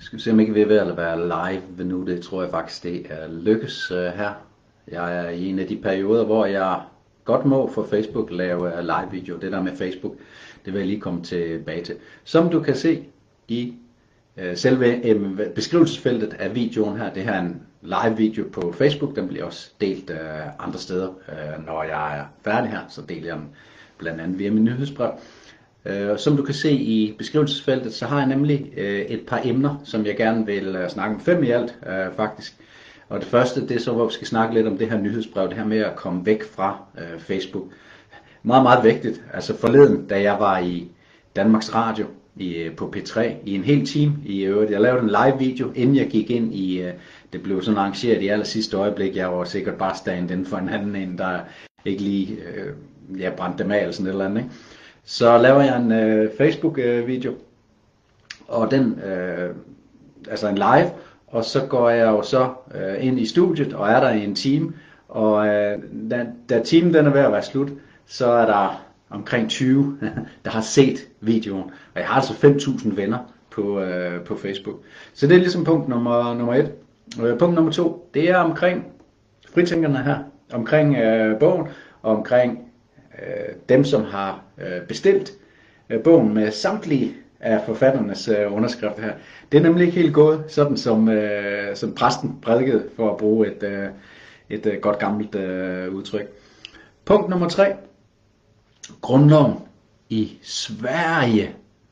Skal vi se om ikke vi er ved at være live nu. Det tror jeg faktisk det er lykkes her. Jeg er i en af de perioder, hvor jeg godt må for Facebook lave live video. Det der med Facebook, det vil jeg lige komme tilbage til. Som du kan se i selve beskrivelsesfeltet af videoen her, det her er en live video på Facebook. Den bliver også delt andre steder. Når jeg er færdig her, så deler jeg den blandt andet via min nyhedsbrev. Som du kan se i beskrivelsesfeltet, så har jeg nemlig et par emner, som jeg gerne vil snakke om. 5 i alt faktisk. Og det første, det er så, hvor vi skal snakke lidt om det her nyhedsbrev, det her med at komme væk fra Facebook. Meget, meget vigtigt. Altså forleden, da jeg var i Danmarks Radio på P3 i en hel time i øvrigt. Jeg lavede en live video, inden jeg gik ind i, det blev sådan arrangeret i aller sidste øjeblik. Jeg var sikkert bare stand inden for en anden en, der ikke lige brændte dem af eller sådan et eller andet, ikke? Så laver jeg en Facebook-video, og den, altså en live, og så går jeg jo så ind i studiet, og er der i en time, og da timen den er ved at være slut, så er der omkring 20, der har set videoen, og jeg har altså 5.000 venner på Facebook. Så det er ligesom punkt nummer 1. Punkt nummer 2, det er omkring fritænkerne her, omkring bogen, og omkring dem, som har bestilt bogen med samtlige af forfatternes underskrifter her. Det er nemlig ikke helt gået, sådan som præsten prædikede, for at bruge et godt gammelt udtryk. Punkt nummer 3. Grundloven i Sverige.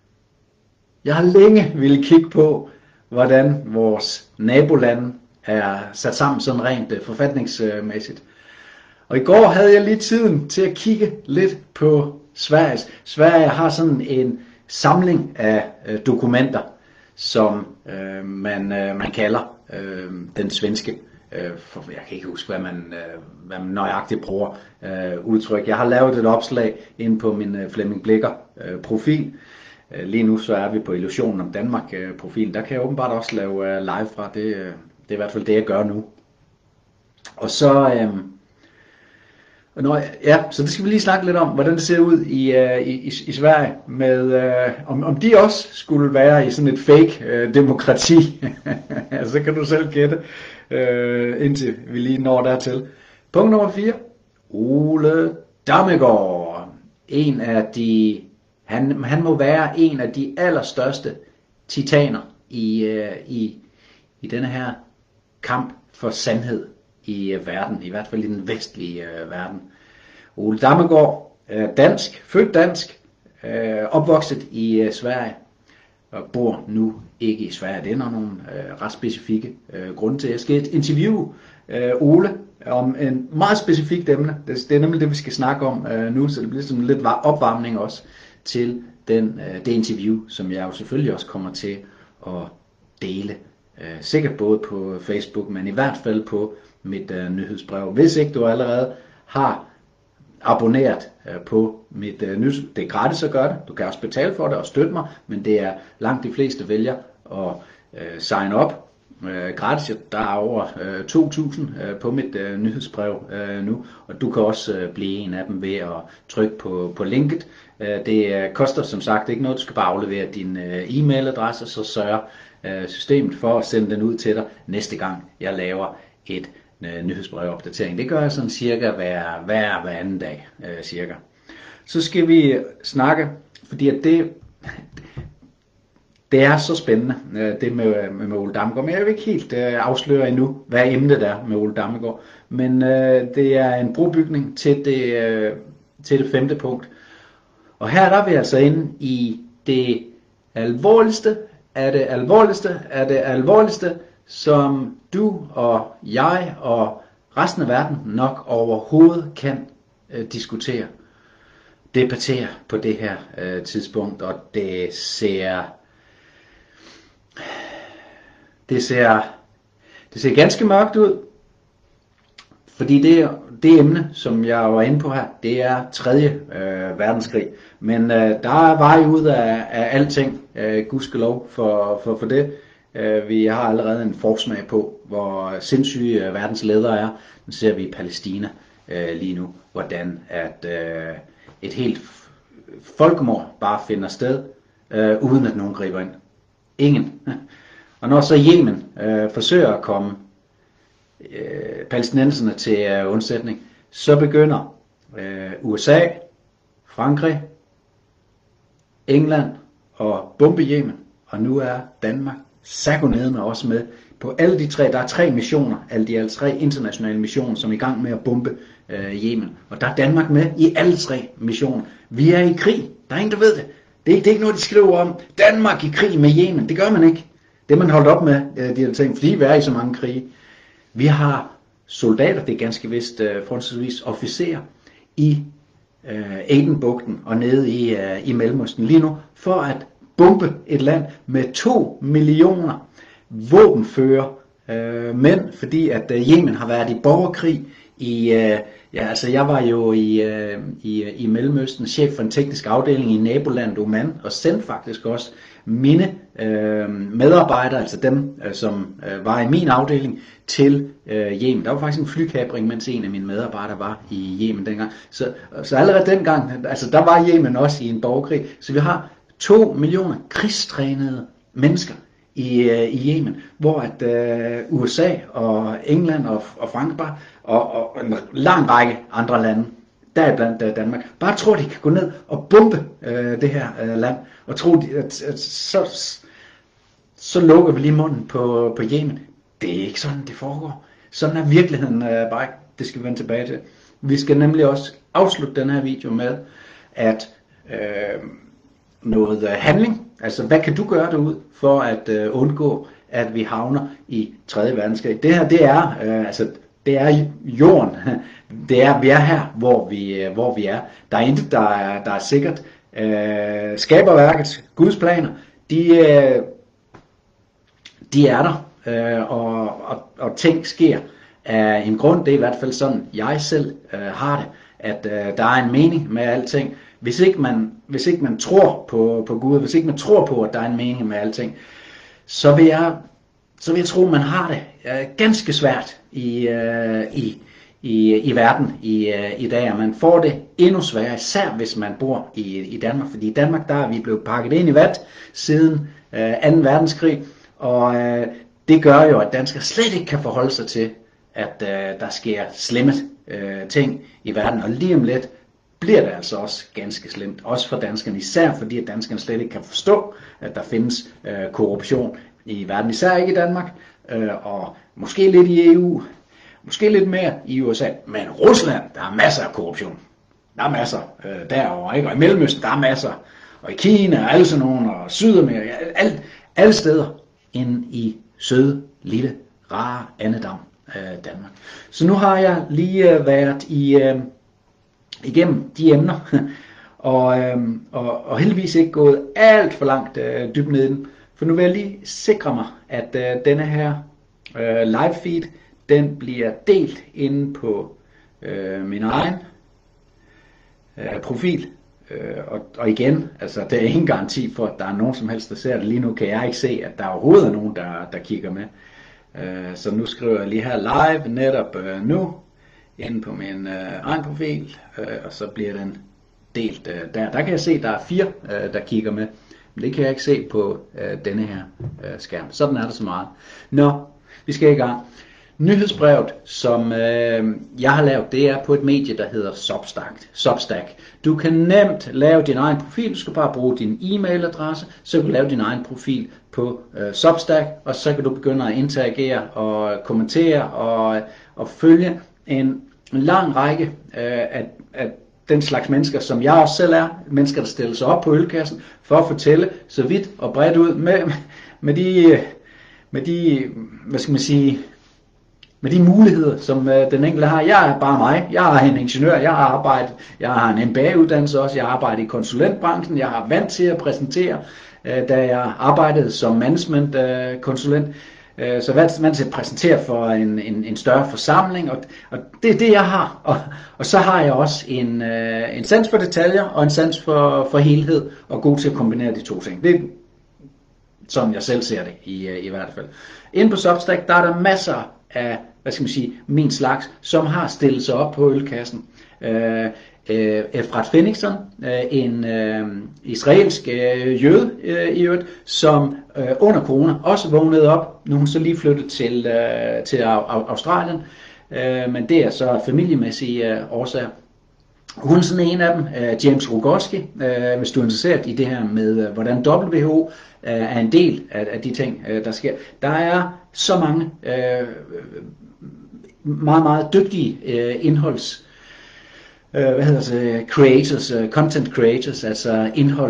Jeg har længe ville kigge på, hvordan vores nabolande er sat sammen sådan rent forfatningsmæssigt. Og i går havde jeg lige tiden til at kigge lidt på Sverige. Sverige har sådan en samling af dokumenter, som man kalder den svenske. Jeg kan ikke huske, hvad man nøjagtigt bruger udtryk. Jeg har lavet et opslag inde på min Flemming Blicher profil. Lige nu så er vi på Illusionen om Danmark profilen. Der kan jeg åbenbart også lave live fra. Det er i hvert fald det, jeg gør nu. Og så... så det skal vi lige snakke lidt om, hvordan det ser ud i Sverige, med om de også skulle være i sådan et fake demokrati. Så kan du selv gætte, indtil vi lige når dertil. Punkt nummer 4. Ole Damgaard. Han må være en af de allerstørste titaner i denne her kamp for sandhed i verden, i hvert fald i den vestlige verden. Ole Damgaard, dansk, født dansk, opvokset i Sverige, og bor nu ikke i Sverige. Det er nogle ret specifikke grunde til. Jeg skal interviewe Ole om en meget specifikt emne. Det er nemlig det, vi skal snakke om nu, så det bliver sådan lidt opvarmning også til det interview, som jeg jo selvfølgelig også kommer til at dele. Sikkert både på Facebook, men i hvert fald på mit nyhedsbrev. Hvis ikke du allerede har abonneret på mit nyhedsbrev, det er gratis at gøre det. Du kan også betale for det og støtte mig, men det er langt de fleste vælger at sign up gratis. Der er over 2.000 på mit nyhedsbrev nu, og du kan også blive en af dem ved at trykke på linket. Det koster som sagt ikke noget. Du skal bare aflevere din e-mailadresse, så sørger systemet for at sende den ud til dig næste gang jeg laver et nyhedsbrevopdatering. Det gør jeg sådan cirka hver anden dag cirka. Så skal vi snakke, fordi at det er så spændende, det med Ole Damgaard. Men jeg vil ikke helt afsløre endnu, hvad emnet er med Ole Damgaard. Men det er en brobygning til det 5. punkt. Og her er vi altså inde i det alvorligste af det alvorligste, som du og jeg og resten af verden nok overhovedet kan diskutere, debattere på det her tidspunkt. Og det ser ganske mørkt ud, fordi det emne, som jeg var inde på her, det er 3. verdenskrig. Men der er vej ud af alting, gudskelov for det. Vi har allerede en forsmag på, hvor sindssyge verdens ledere er. Nu ser vi i Palæstina lige nu, hvordan at et helt folkemord bare finder sted, uden at nogen griber ind. Ingen. Og når så Yemen forsøger at komme palæstinenserne til undsætning, så begynder USA, Frankrig, England og bombe Yemen. Og nu er Danmark sagonedme også med på alle de tre. Der er 3 missioner, alle de 3 internationale missioner, som er i gang med at bombe Yemen. Og der er Danmark med i alle 3 missioner. Vi er i krig. Der er ingen, der ved det. Det er ikke noget, de skriver om. Danmark i krig med Yemen. Det gør man ikke. Det er man holdt op med, de her ting, fordi vi er i så mange krige. Vi har soldater, det er ganske vist forholdsvis officerer, i Adenbugten og nede i Mellemøsten lige nu, for at bombe et land med 2 millioner våbenfører mænd, fordi at Yemen har været i borgerkrig jeg var jo i Mellemøsten chef for en teknisk afdeling i nabolandet Oman, og sendte faktisk også mine medarbejdere, altså dem som var i min afdeling, til Yemen. Der var faktisk en flykapring, mens en af mine medarbejdere var i Yemen dengang. Så allerede dengang, altså der var Yemen også i en borgerkrig, så vi har 2 millioner krigstrænede mennesker i Yemen, hvor at USA og England og Frankrig og en lang række andre lande, deriblandt Danmark, bare tror, de kan gå ned og bombe det her land, og tro, at så lukker vi lige munden på Yemen. Det er ikke sådan, det foregår. Sådan er virkeligheden bare ikke. Det skal vi vende tilbage til. Vi skal nemlig også afslutte den her video med, at noget handling. Altså, hvad kan du gøre derude for at undgå, at vi havner i 3. verdenskrig? Det her, det er jorden. Vi er her, hvor vi er. Der er intet, der er sikkert. Skaberværket, Guds planer, de er der, og ting sker af en grund. Det er i hvert fald sådan, jeg selv har det, at der er en mening med alting. Hvis ikke man tror på Gud, hvis ikke man tror på, at der er en mening med alting, så vil jeg tro, man har det ganske svært i verden i dag, og man får det endnu sværere, især hvis man bor i Danmark, fordi i Danmark, der er vi blevet pakket ind i vat siden 2. verdenskrig, og det gør jo, at danskere slet ikke kan forholde sig til, at der sker slemme ting i verden, og lige om lidt bliver det altså også ganske slemt, også for danskerne, især fordi at danskerne slet ikke kan forstå, at der findes korruption i verden, især ikke i Danmark, og måske lidt i EU, måske lidt mere i USA, men Rusland, der er masser af korruption. Der er masser derovre, ikke? Og i Mellemøsten, der er masser, og i Kina, og alle sådan nogle, og Sydamerika, alle steder, end i søde, lille, rare Annedam, Danmark. Så nu har jeg lige været igennem de emner, og heldigvis ikke gået alt for langt dybt ned i den, for nu vil jeg lige sikre mig, at denne her live feed, den bliver delt inde på min egen profil, og igen, altså der er ingen garanti for, at der er nogen som helst, der ser det. Lige nu kan jeg ikke se, at der overhovedet er nogen, der kigger med. Så nu skriver jeg lige her live netop nu, inde på min egen profil, og så bliver den delt der. Der kan jeg se, at der er 4, der kigger med, men det kan jeg ikke se på denne her skærm. Sådan er det så meget. Nå, vi skal i gang. Nyhedsbrevet, som jeg har lavet, det er på et medie, der hedder Substack. Du kan nemt lave din egen profil. Du skal bare bruge din e-mailadresse, så kan du lave din egen profil på Substack, og så kan du begynde at interagere og kommentere og følge en lang række af den slags mennesker, som jeg også selv er. Mennesker, der stiller sig op på ølkassen for at fortælle så vidt og bredt ud med de, hvad skal man sige, med de muligheder, som den enkelte har. Jeg er bare mig. Jeg er en ingeniør. Jeg har en MBA-uddannelse også. Jeg har arbejdet i konsulentbranchen. Jeg har vant til at præsentere, da jeg arbejdede som managementkonsulent. Så vant til at præsentere for en større forsamling. Og det er det, jeg har. Og så har jeg også en sans for detaljer og en sans for helhed, og god til at kombinere de to ting. Det er sådan, jeg selv ser det i hvert fald. Inde på Substack, der er der masser af, hvad skal man sige, min slags, som har stillet sig op på ølkassen. Efrat Fenixon, en israelsk jøde i øvrigt, som under corona også vågnede op. Nu er hun så lige flyttet til Australien, men det er så familiemæssige årsager. Hun er sådan en af dem, James Rogoski, hvis du er interesseret i det her med, hvordan WHO er en del af de ting, der sker. Der er så mange meget, meget dygtige creators, content creators, altså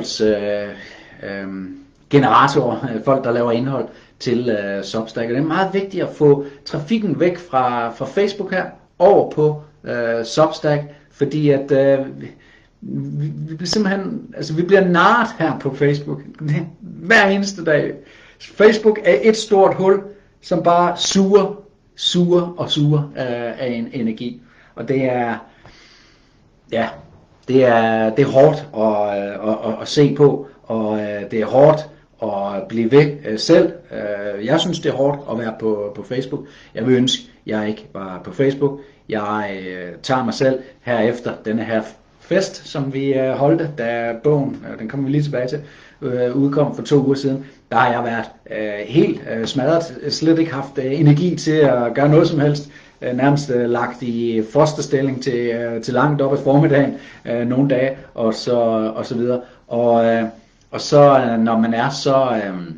indholdsgeneratorer, folk der laver indhold til Substack. Og det er meget vigtigt at få trafikken væk fra Facebook her over på Substack, fordi at vi bliver simpelthen, altså vi bliver narret her på Facebook hver eneste dag. Facebook er et stort hul, som bare suger af en energi, og det er det er hårdt at se på, og det er hårdt at blive ved selv. Jeg synes det er hårdt at være på Facebook. Jeg vil ønske jeg ikke var på Facebook. Jeg tager mig selv herefter denne her fest, som vi holdte, da bogen, den kommer vi lige tilbage til, udkom for 2 uger siden. Der har jeg været helt smadret, slet ikke haft energi til at gøre noget som helst, nærmest lagt i fosterstilling til langt op ad formiddagen nogle dage, og så videre. Og så når man er så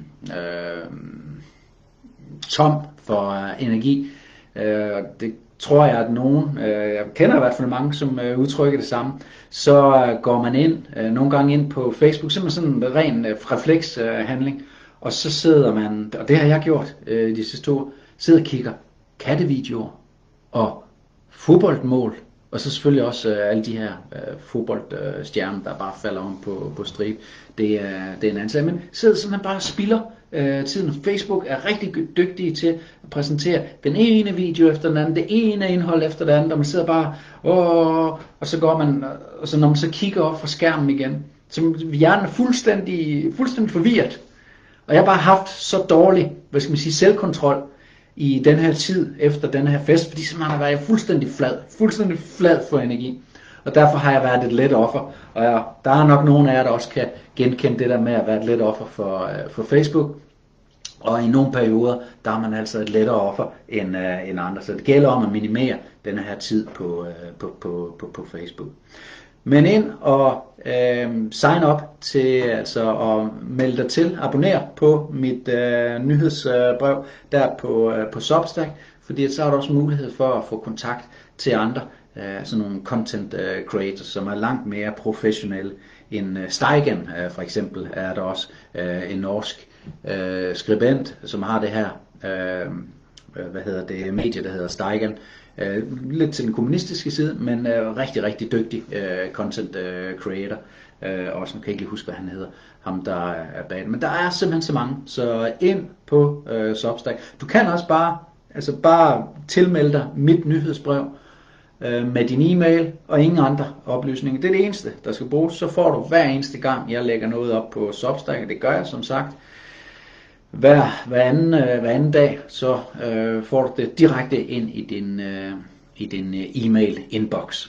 tom for energi, det tror jeg, at nogen, jeg kender i hvert fald mange, som udtrykker det samme, så går man ind, nogle gange ind på Facebook, simpelthen sådan en ren reflekshandling, og så sidder man, og det har jeg gjort de sidste 2 år, sidder og kigger kattevideoer og fodboldmål, og så selvfølgelig også alle de her fodboldstjerner, der bare falder om på stribe. Det er en anden sag, men sidder simpelthen bare og spilder tiden. Facebook er rigtig dygtige til at præsentere den ene video efter den anden, det ene indhold efter det andet, og man sidder bare, og så går man, og så når man så kigger op fra skærmen igen, så hjernen er fuldstændig forvirret. Og jeg har bare haft så dårlig, selvkontrol i den her tid efter den her fest, fordi så man har været fuldstændig flad for energi. Og derfor har jeg været et let offer. Og der er nok nogen af jer, der også kan genkende det der med at være et let offer for Facebook. Og i nogle perioder, der er man altså et lettere offer end andre. Så det gælder om at minimere den her tid på Facebook. Men ind og sign up til, altså at melde dig til, abonner på mit nyhedsbrev der på Substack, fordi så har du også mulighed for at få kontakt til andre, sådan nogle content creators, som er langt mere professionelle end Steigen, for eksempel er der også en norsk skribent, som har det her, medie, der hedder Steigen, lidt til den kommunistiske side, men rigtig, rigtig dygtig content creator, og som kan ikke lige huske, hvad han hedder, ham der er bag. Men der er simpelthen så mange, så ind på Substack. Du kan også bare tilmelde dig mit nyhedsbrev med din e-mail og ingen andre oplysninger. Det er det eneste, der skal bruges. Så får du hver eneste gang, jeg lægger noget op på Substack, og det gør jeg som sagt. Hver anden dag, så får du det direkte ind i din e-mail inbox.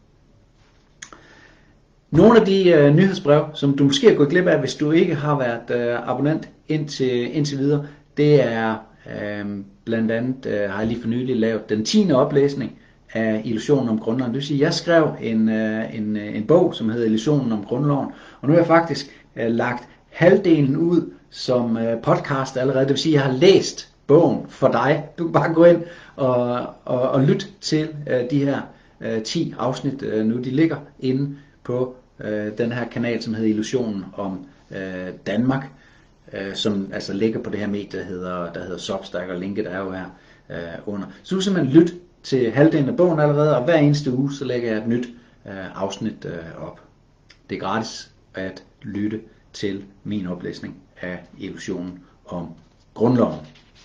Nogle af de nyhedsbrev, som du måske har gået glip af, hvis du ikke har været abonnent indtil videre, det er blandt andet, har jeg lige for nylig lavet den 10. oplæsning af Illusionen om grundloven. Det vil sige, jeg skrev en bog, som hedder Illusionen om grundloven, og nu har jeg faktisk lagt halvdelen ud som podcast allerede. Det vil sige, at jeg har læst bogen for dig. Du kan bare gå ind og lytte til de her 10 afsnit nu. De ligger inde på den her kanal, som hedder Illusionen om Danmark, som altså ligger på det her medie, der hedder Substack, og linket er jo her under. Så du simpelthen lyt til halvdelen af bogen allerede, og hver eneste uge, så lægger jeg et nyt afsnit op. Det er gratis at lytte til min oplæsning af Illusionen om grundloven.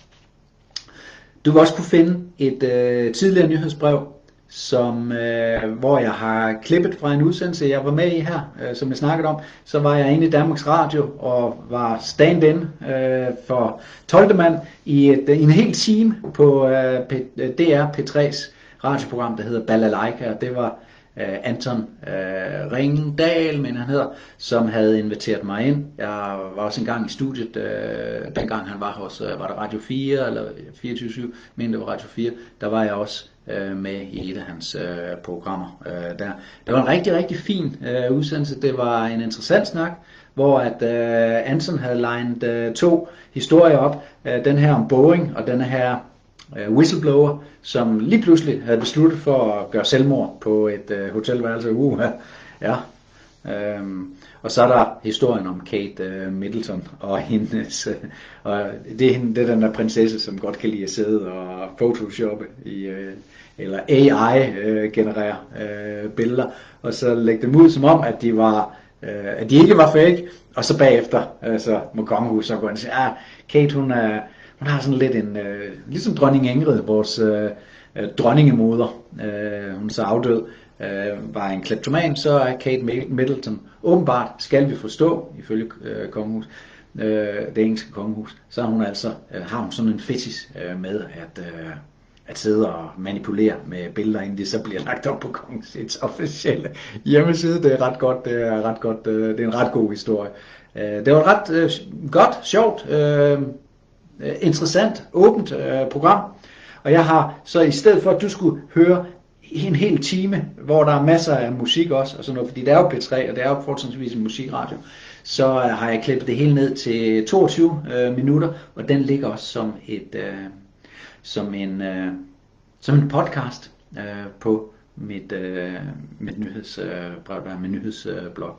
Du vil også kunne finde et tidligere nyhedsbrev, hvor jeg har klippet fra en udsendelse, jeg var med i her, som jeg snakkede om. Så var jeg inde i Danmarks Radio og var stand-in for 12. mand i en hel time på DR P3's radioprogram, der hedder Balalaika. Det var Anton Ringdal, men han hedder, som havde inviteret mig ind. Jeg var også engang i studiet, dengang han var hos, var det Radio 4 eller 24/7, men det var Radio 4, der var jeg også med i et af hans programmer der. Det var en rigtig, rigtig fin udsendelse. Det var en interessant snak, hvor at Anton havde legnet 2 historier op. Den her om Boeing og den her whistleblower, som lige pludselig havde besluttet for at gøre selvmord på et hotelværelse. Ja. Og så er der historien om Kate Middleton og hendes, og det er den der prinsesse, som godt kan lide at sidde og photoshoppe eller AI generere billeder, og så lægge dem ud som om, at de ikke var fake, og så bagefter så må kongehuset så gå ind og sige, Kate hun har sådan lidt ligesom dronning Ingrid, vores dronningemoder, hun er så afdød, var en kleptoman, så er Kate Middleton åbenbart, skal vi forstå, ifølge kongehus, det engelske kongehus, så har hun sådan en fetish med at sidde og manipulere med billeder, inden de så bliver lagt op på kongehusets officielle hjemmeside. Det er ret godt, det er en ret god historie. Det var et ret godt, sjovt, interessant, åbent program, og jeg har så i stedet for, at du skulle høre en hel time, hvor der er masser af musik også, og sådan noget, fordi det er jo P3, og det er jo fortsatvis en musikradio, så har jeg klippet det hele ned til 22 minutter, og den ligger også som en podcast på mit nyhedsblog.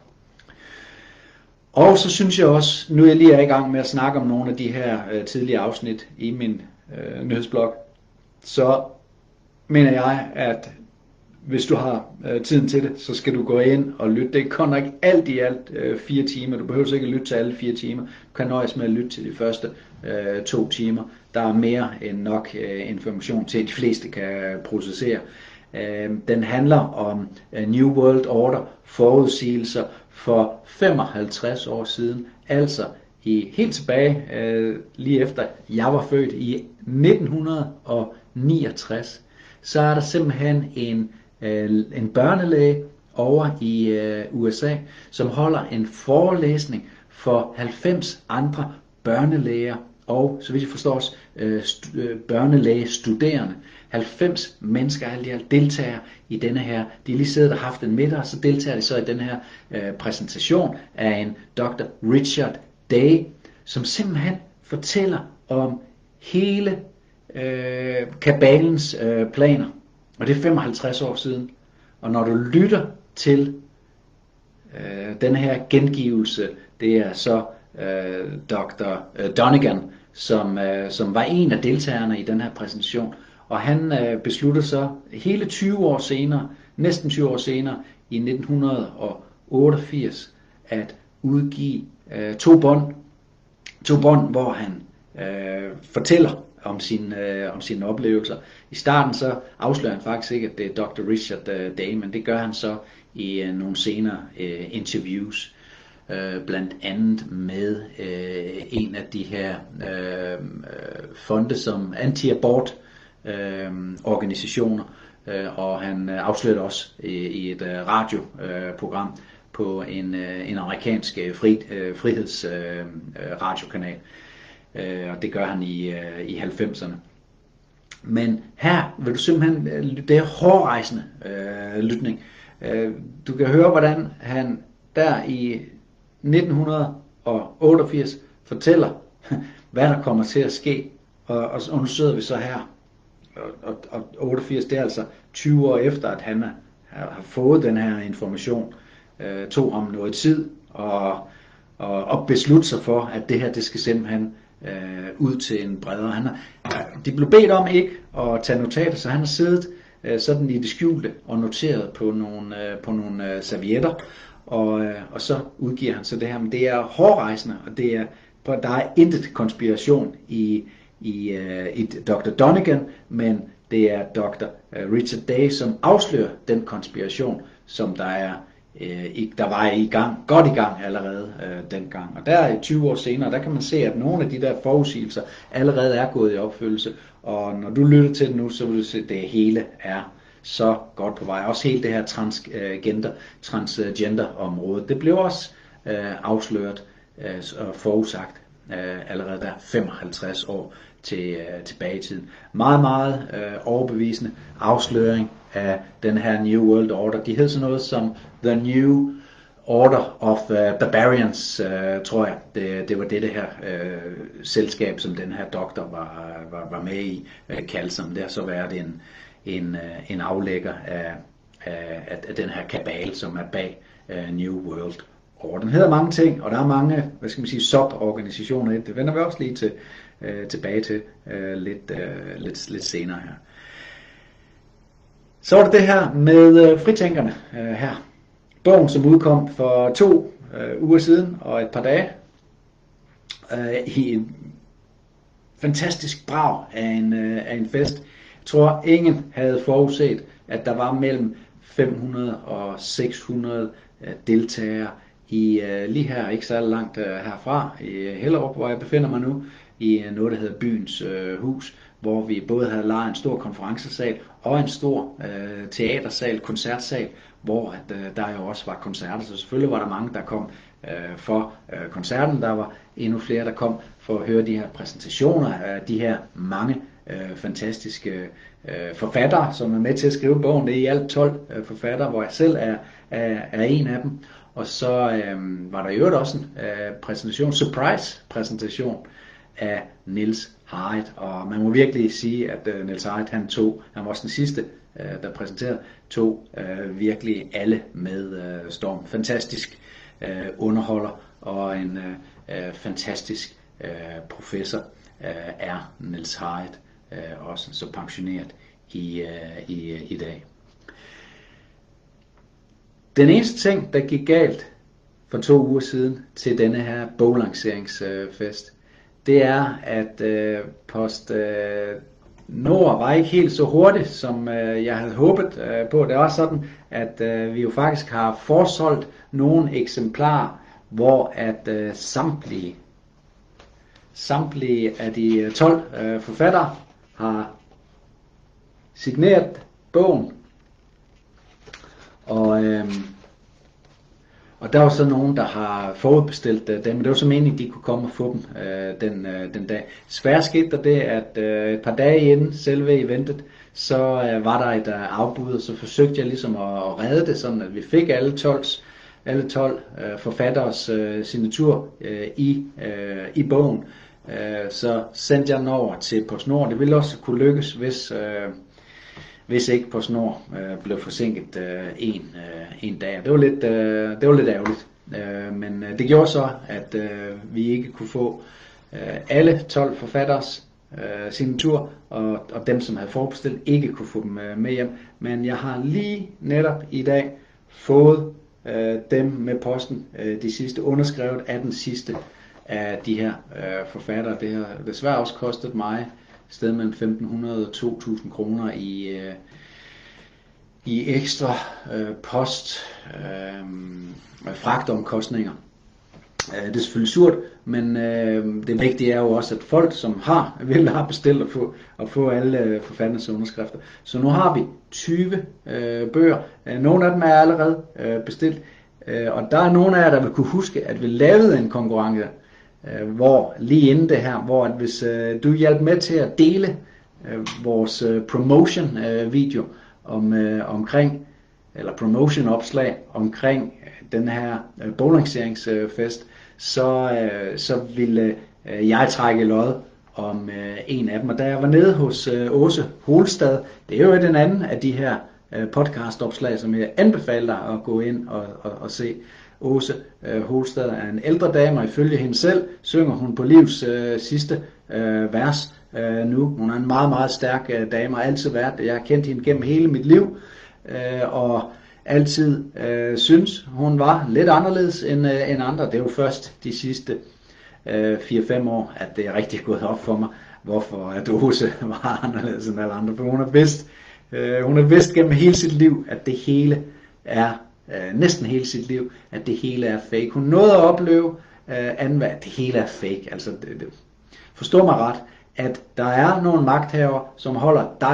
Og så synes jeg også, nu er jeg lige i gang med at snakke om nogle af de her tidlige afsnit i min nyhedsblog, så mener jeg, at hvis du har tiden til det, så skal du gå ind og lytte. Det er godt nok alt i alt 4 timer. Du behøver ikke lytte til alle 4 timer. Du kan nøjes med at lytte til de første 2 timer. Der er mere end nok information til, at de fleste kan processere. Den handler om New World Order, forudsigelser for 55 år siden, altså helt tilbage, lige efter jeg var født i 1969, så er der simpelthen en børnelæge over i USA, som holder en forelæsning for 90 andre børnelæger og, så vidt jeg forstår også, børnelægestuderende. 90 mennesker deltager i denne her. De er lige siddet og haft en middag, og så deltager de så i den her præsentation af en Dr. Richard Day, som simpelthen fortæller om hele kabalens planer. Og det er 55 år siden. Og når du lytter til den her gengivelse, det er så Dr. Donegan, som var en af deltagerne i den her præsentation. Og han besluttede så hele 20 år senere, næsten 20 år senere, i 1988, at udgive 2 bånd, hvor han fortæller om sine oplevelser. I starten så afslører han faktisk ikke, at det er Dr. Richard Day, men det gør han så i nogle senere interviews, blandt andet med en af de her fonde som anti-abort organisationer, og han afslørede også i et radioprogram på en amerikansk frihedsradiokanal, og det gør han i 90'erne. Men her vil du simpelthen, det er hårrejsende lytning. Du kan høre, hvordan han der i 1988 fortæller, hvad der kommer til at ske. Og nu sidder vi så her, og 88, det er altså 20 år efter, at han har fået den her information, tog ham noget tid, og beslutte sig for, at det her, det skal simpelthen ud til en bredere. De blev bedt om ikke at tage notater, så han har siddet sådan i det skjulte og noteret på nogle servietter, og så udgiver han så det her. Men det er hårrejsende, og der er intet konspiration i Dr. Donegan, men det er Dr. Richard Day, som afslører den konspiration, som der var godt i gang allerede dengang. Og der 20 år senere, der kan man se, at nogle af de der forudsigelser allerede er gået i opfyldelse. Og når du lytter til det nu, så vil du se, at det hele er så godt på vej. Også helt det her transgender område, det blev også afsløret og forudsagt allerede der 55 år tilbage i tiden. Meget, meget overbevisende afsløring af den her New World Order. De hed sådan noget som The New Order of Barbarians, tror jeg. Det var det her selskab, som den her doktor var med i, kaldt som. Det har så været en aflægger af den her kabale, som er bag New World Order. Den hedder mange ting, og der er mange, suborganisationer. Det vender vi også lige tilbage til lidt senere her. Så var det det her med fritænkerne her. Bogen, som udkom for 2 uger siden og et par dage, i en fantastisk brag af en fest. Jeg tror, ingen havde forudset, at der var mellem 500 og 600 deltagere i lige her, ikke så langt herfra, i Hellerup, hvor jeg befinder mig nu, i noget, der hedder Byens Hus, hvor vi både havde lejet en stor konferencesal og en stor teatersal, koncertsal, hvor der jo også var koncerter, så selvfølgelig var der mange, der kom for koncerten. Der var endnu flere, der kom for at høre de her præsentationer af de her mange fantastiske forfattere, som er med til at skrive bogen. Det er i alt 12 forfattere, hvor jeg selv er en af dem. Og så var der i øvrigt også en surprise præsentation af Niels Harrit, og man må virkelig sige, at Niels Harrit, han var også den sidste, der præsenterede, virkelig alle med storm. Fantastisk underholder og en fantastisk professor er Niels Harrit, også så pensioneret i dag. Den eneste ting, der gik galt for 2 uger siden til denne her boglanceringsfest, det er, at PostNord var ikke helt så hurtigt, som jeg havde håbet på. Det er også sådan, at vi jo faktisk har forsolgt nogle eksemplarer, hvor at samtlige af de 12 forfattere har signeret bogen. Og der var så nogen, der har forudbestilt dem, men det var så meningen, de kunne komme og få dem den dag. Desværre skete der det, at et par dage inden selve eventet, så var der et afbud, og så forsøgte jeg ligesom at redde det, sådan at vi fik alle 12 forfatteres signatur i bogen. Så sendte jeg den over til PostNord. Det ville også kunne lykkes, hvis ikke PostNord blev forsinket en dag. Det var lidt ærgerligt. Men det gjorde så, at vi ikke kunne få alle 12 forfatteres signatur, og dem, som havde forbestilt, ikke kunne få dem med hjem. Men jeg har lige netop i dag fået dem med posten, de sidste underskrevet af den sidste af de her forfattere. Det har desværre også kostet mig sted mellem 1.500 og 2.000 kroner i ekstra post fragtomkostninger. Det er selvfølgelig surt, men det vigtige er jo også, at folk, som har bestilt at få alle forfatternes underskrifter. Så nu har vi 20 bøger. Nogle af dem er allerede bestilt, og der er nogle af jer, der vil kunne huske, at vi lavede en konkurrence, hvor lige inden det her, hvor at hvis du hjalp med til at dele vores promotion video omkring, eller promotion opslag omkring den her boglanceringsfest, så ville jeg trække lod om en af dem. Og da jeg var nede hos Åse Holstad, det er jo den anden af de her podcastopslag, som jeg anbefaler dig at gå ind og se. Åse Holstad er en ældre dame, og ifølge hende selv synger hun på livs sidste vers nu. Hun er en meget, meget stærk dame, og altid været det. Jeg har kendt hende gennem hele mit liv, og altid synes, hun var lidt anderledes end andre. Det er jo først de sidste 4-5 år, at det er rigtig gået op for mig, hvorfor at Åse var anderledes end alle andre. For hun har vidst gennem hele sit liv, at det hele er næsten hele sit liv, at det hele er fake. Hun nåede at opleve at det hele er fake. Altså, forstå mig ret, at der er nogle magthavere, som holder dig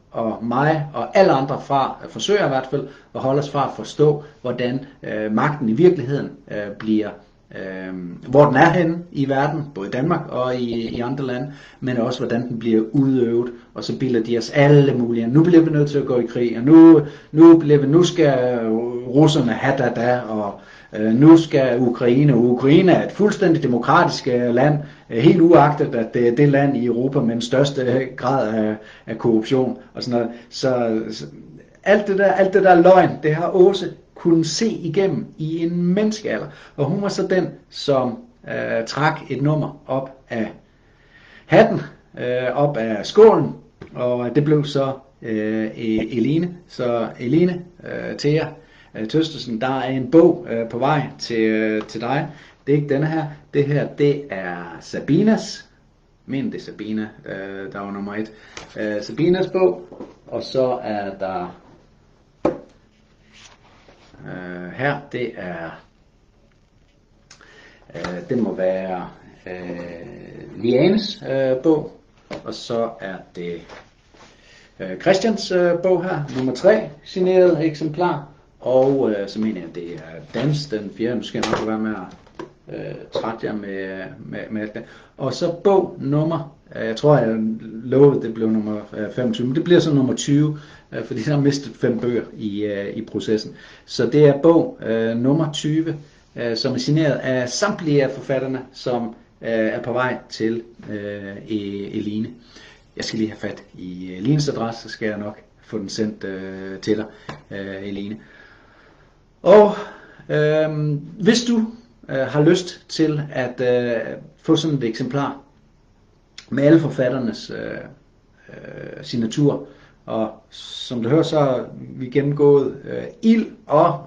og mig og alle andre fra, forsøger i hvert fald, at holde os fra at forstå, hvordan magten i virkeligheden bliver, hvor den er henne i verden, både i Danmark og i andre lande, men også hvordan den bliver udøvet, og så bilder de os alle mulige. Nu bliver vi nødt til at gå i krig, og nu skal russerne have da, og nu skal Ukraine er et fuldstændig demokratisk land, helt uagtet at det er det land i Europa med den største grad af korruption og sådan noget. Så alt det der løgn, det har Åse kunne se igennem i en menneskealder. Og hun var så den, som trak et nummer op af hatten, op af skålen, og det blev så Eline. Så Eline, Thea Tøstersen, der er en bog på vej til dig. Det er ikke denne her. Det her, det er Sabinas. Men det er Sabina, der var nummer 1. Sabinas bog. Og så er der her, det er det må være Lianes bog. Og så er det Christians bog her, nummer 3, signeret eksemplar. Og så mener jeg, det er Dans, den 4. Nu skal jeg nok være med at trætte jer med alt det. Og så bog nummer, jeg tror jeg lovede, det blev nummer 25, men det bliver så nummer 20, fordi der har mistet 5 bøger i processen. Så det er bog nummer 20, som er signeret af samtlige af forfatterne, som er på vej til Eline. Jeg skal lige have fat i Elines adresse, så skal jeg nok få den sendt til dig, Eline. Og hvis du har lyst til at få sådan et eksemplar med alle forfatternes signatur, og som du hører, så har vi gennemgået ild og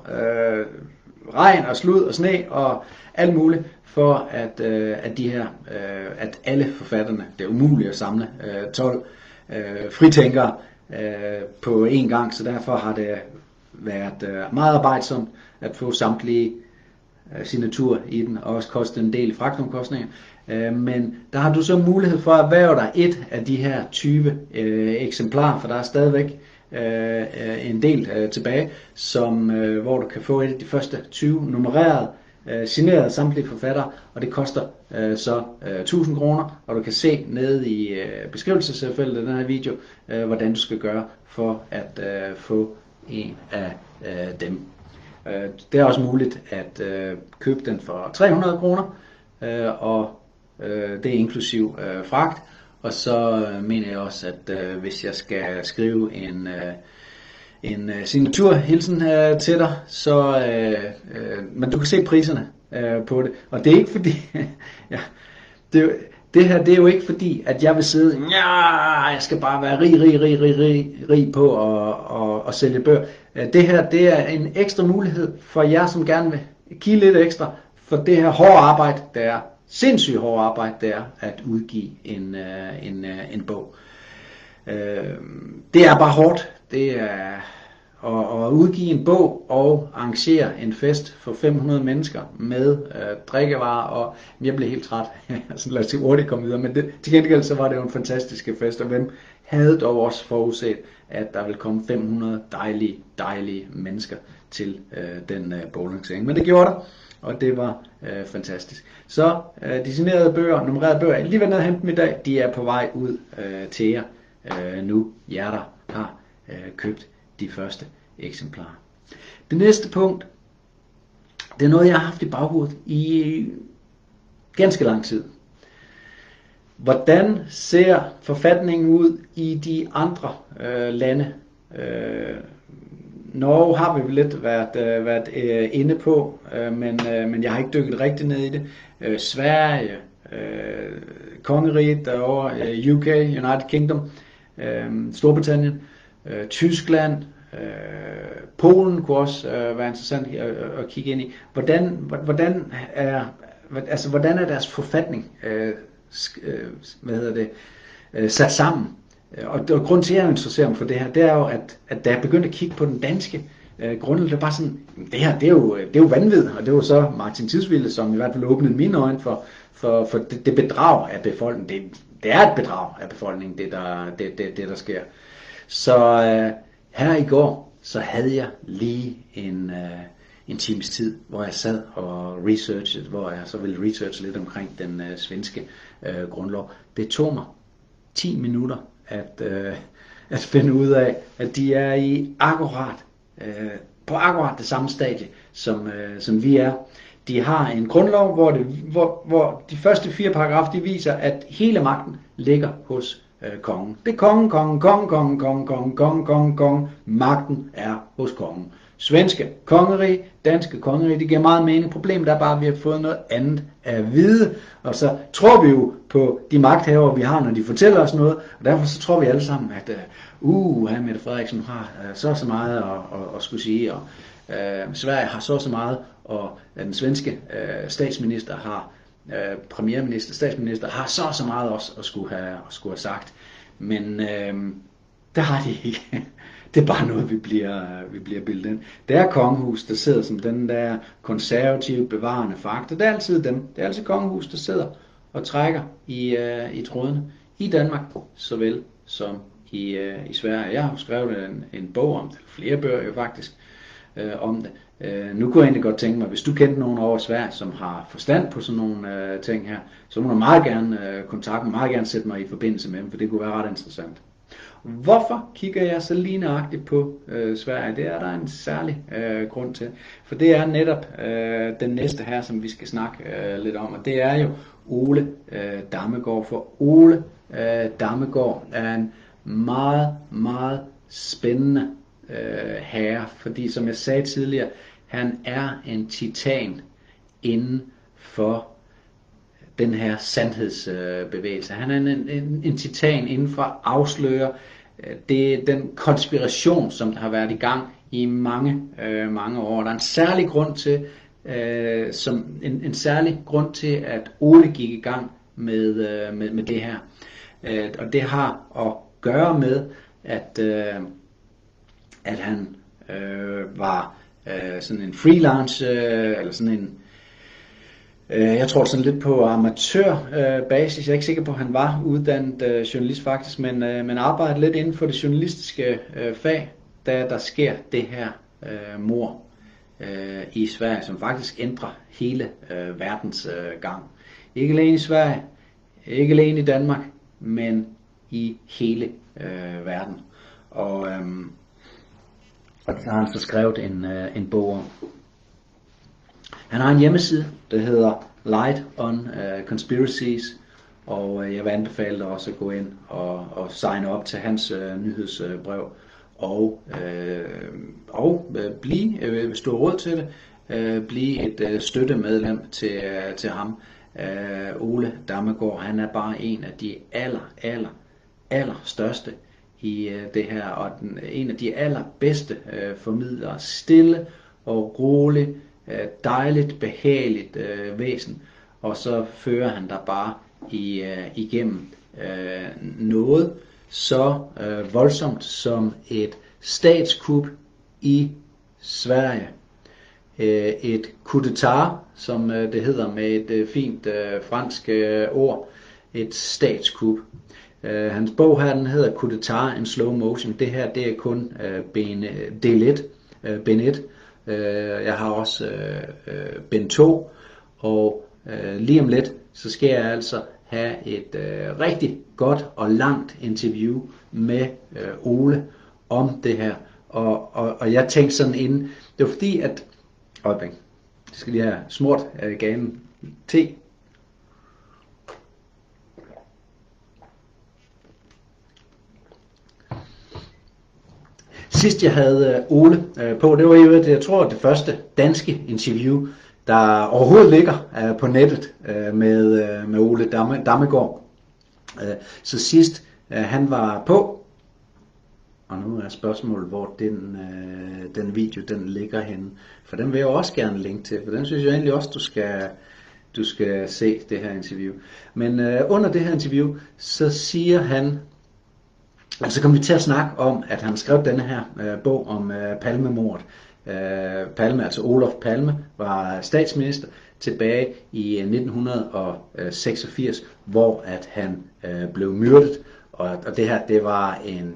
regn og slud og sne og alt muligt, for at de her, at alle forfatterne, det er umuligt at samle 12 fritænkere på én gang, så derfor har det været meget arbejdsomt at få samtlige signatur i den, og også koste en del i fragtomkostninger. Men der har du så mulighed for at erhverve dig et af de her 20 eksemplarer, for der er stadigvæk en del tilbage, hvor du kan få et af de første 20 nummereret, signeret samtlige forfattere, og det koster så 1000 kroner, og du kan se nede i beskrivelsesfeltet af den her video, hvordan du skal gøre for at få en af dem. Det er også muligt at købe den for 300 kroner, og det er inklusiv fragt. Og så mener jeg også, at hvis jeg skal skrive en signaturhilsen til dig, så men du kan se priserne på det. Og det er ikke fordi det her, det er jo ikke fordi, at jeg vil sidde, jeg skal bare være rig på og sælge bøger. Det her, det er en ekstra mulighed for jer, som gerne vil give lidt ekstra for det her hårde arbejde, der er sindssygt hårdt arbejde, der er at udgive en bog. Det er bare hårdt. Det er at udgive en bog og arrangere en fest for 500 mennesker med drikkevarer, og jeg blev helt træt. Så lad os hurtigt komme videre, men til gengæld så var det jo en fantastisk fest, og hvem havde dog også forudset, at der ville komme 500 dejlige mennesker til den boglancering. Men det gjorde der, og det var fantastisk. Så de signerede bøger, nummererede bøger, jeg lige været nede og hente dem i dag, de er på vej ud til jer nu, jer der har købt de første eksemplarer. Det næste punkt, det er noget, jeg har haft i baghovedet i ganske lang tid. Hvordan ser forfatningen ud i de andre lande? Norge har vi lidt været inde på, men jeg har ikke dykket rigtig ned i det. Sverige, Kongeriget derovre, UK, United Kingdom, Storbritannien, Tyskland, Polen kunne også være interessant at kigge ind i. Hvordan er deres forfatning sat sammen? Og grund til, at jeg interesserer mig for det her, det er jo, at da jeg begyndte at kigge på den danske grundlag, det var bare sådan, det her, det er jo vanvid, og det var så Martin Tisvilde, som i hvert fald åbnede mine øjne for det bedrag af befolkningen. Det er et bedrag af befolkningen, det der sker. Så her i går, så havde jeg lige en times tid, hvor jeg sad og researchede, hvor jeg så ville researche lidt omkring den svenske grundlov. Det tog mig 10 minutter at finde ud af, at de er i på akkurat det samme stadie, som vi er. De har en grundlov, hvor de første 4 paragrafer, de viser, at hele magten ligger hos kongen. Det er kongen. Magten er hos kongen. Svenske kongerige, danske kongerige, det giver meget mening. Problemet er bare, at vi har fået noget andet at vide, og så tror vi jo på de magthavere, vi har, når de fortæller os noget, og derfor så tror vi alle sammen, at Mette Frederiksen har så meget at skulle sige, og Sverige har så meget, og den svenske statsminister har statsminister har så meget også at skulle have sagt. Men det har de ikke. Det er bare noget, vi bliver bildet ind. Det er kongehus, der sidder som den der konservative, bevarende faktor. Det er altid dem. Det er altid kongehus, der sidder og trækker i trådene. I Danmark, såvel som i Sverige. Jeg har skrevet en bog om det, flere bøger jo faktisk, om det. Nu kunne jeg egentlig godt tænke mig, hvis du kendte nogen over Sverige, som har forstand på sådan nogle ting her, så må du meget gerne kontakte mig, meget gerne sætte mig i forbindelse med dem, for det kunne være ret interessant. Hvorfor kigger jeg så lige nøjagtigt på Sverige? Det er der en særlig grund til, for det er netop den næste her, som vi skal snakke lidt om, og det er jo Ole Dammegaard. For Ole Dammegaard er en meget, meget spændende herre, fordi som jeg sagde tidligere, han er en titan inden for den her sandhedsbevægelse. Han er en titan inden for at afsløre den konspiration, som der har været i gang i mange år. Der er en særlig grund til, en særlig grund til, at Ole gik i gang med det her. Og det har at gøre med, at han var sådan en freelance, eller sådan en, jeg tror sådan lidt på amatørbasis. Jeg er ikke sikker på, at han var uddannet journalist faktisk, men arbejdede lidt inden for det journalistiske fag, da der sker det her mord i Sverige, som faktisk ændrer hele verdens gang. Ikke alene i Sverige, ikke alene i Danmark, men i hele verden. Og der har han så skrevet en bog om. Han har en hjemmeside, der hedder Light on Conspiracies, og jeg vil anbefale dig også at gå ind og signe op til hans nyhedsbrev, og blive, hvis du har råd til det, blive et støttemedlem til ham. Ole Dammegaard, han er bare en af de aller største i det her, og en af de allerbedste formidlere. Stille og roligt, dejligt, behageligt væsen, og så fører han der bare igennem noget så voldsomt som et statskup i Sverige. Et coup d'état, som det hedder med et fint fransk ord, et statskup. Hans bog her, den hedder Coup d'état in slow motion. Det her, det er kun del 1, bind 1. Jeg har også bind 2, og lige om lidt, så skal jeg altså have et rigtig godt og langt interview med Ole om det her. Og jeg tænkte sådan inden, det var fordi at, jeg skal lige have smurt ganen te. Sidst jeg havde Ole på, det var jo jeg tror det første danske interview, der overhovedet ligger på nettet med Ole Dammegaard. Så sidst han var på, og nu er spørgsmålet, hvor den video den ligger henne, for den vil jeg også gerne linke til, for den synes jeg egentlig også du skal se det her interview. Men under det her interview, så siger han, så kommer vi til at snakke om, at han skrev denne her bog om Palmemordet. Palme, altså Olof Palme, var statsminister tilbage i 1986, hvor at han blev myrdet. Og det her, det var en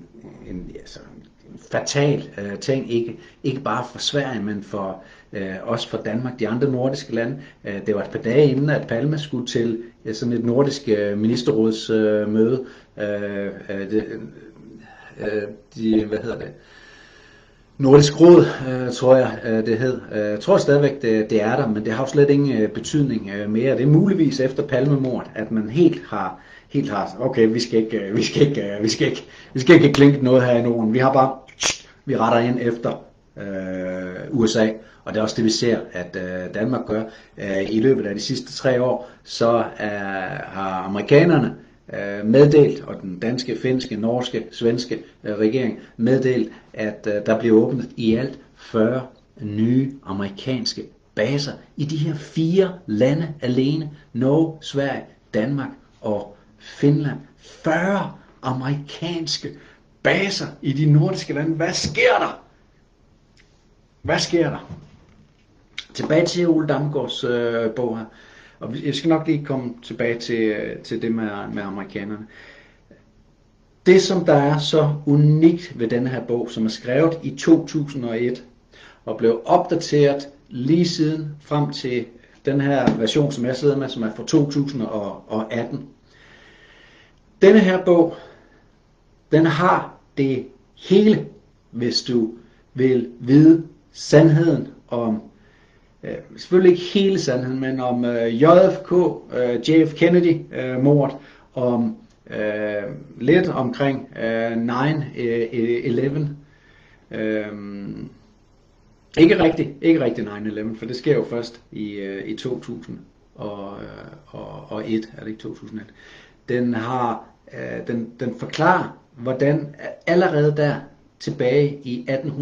fatal ting, ikke bare for Sverige, men for også for Danmark, de andre nordiske lande. Det var et par dage inden, at Palme skulle til sådan et nordisk ministerrådsmøde. Hvad hedder det? Nordisk Råd, tror jeg, det hed. Jeg tror stadigvæk, det er der, men det har jo slet ingen betydning mere. Det er muligvis efter Palmemordet, at man helt har okay, vi skal ikke klinke noget her i Norden. Vi retter ind efter USA, og det er også det, vi ser, at Danmark gør. I løbet af de sidste 3 år, så har amerikanerne meddelt, og den danske, finske, norske, svenske regering meddelt, at der bliver åbnet i alt 40 nye amerikanske baser i de her 4 lande alene. Norge, Sverige, Danmark og Finland. 40 amerikanske baser i de nordiske lande. Hvad sker der? Hvad sker der? Tilbage til Ole Damgaards bog her. Og jeg skal nok lige komme tilbage til det med amerikanerne. Det, som der er så unikt ved denne her bog, som er skrevet i 2001, og blev opdateret lige siden frem til den her version, som jeg sidder med, som er fra 2018. Denne her bog, den har det hele, hvis du vil vide sandheden om, selvfølgelig ikke hele sandheden, men om JFK, JF Kennedy mordet, om lidt omkring 9/11. Ikke rigtig 9/11, for det sker jo først i 2001, er det ikke 2001. Den forklarer, hvordan allerede der tilbage i